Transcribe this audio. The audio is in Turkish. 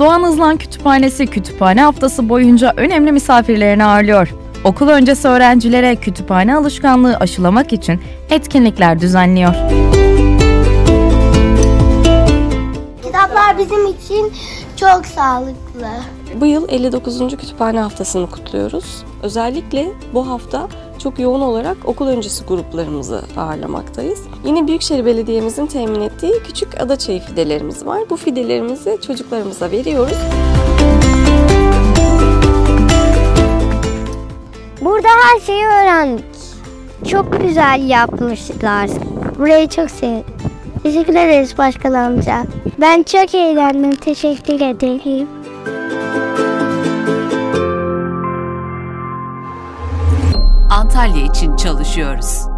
Doğan Hızlan Kütüphanesi kütüphane haftası boyunca önemli misafirlerini ağırlıyor. Okul öncesi öğrencilere kütüphane alışkanlığı aşılamak için etkinlikler düzenliyor. Kitaplar bizim için çok sağlıklı. Bu yıl 59. Kütüphane Haftası'nı kutluyoruz. Özellikle bu hafta çok yoğun olarak okul öncesi gruplarımızı ağırlamaktayız. Yine Büyükşehir Belediye'mizin temin ettiği küçük adaçayı fidelerimiz var. Bu fidelerimizi çocuklarımıza veriyoruz. Burada her şeyi öğrendik. Çok güzel yapmışlar. Burayı çok sevdim. Teşekkür ederiz başkan amca. Ben çok eğlendim. Teşekkür ederim. Antalya için çalışıyoruz.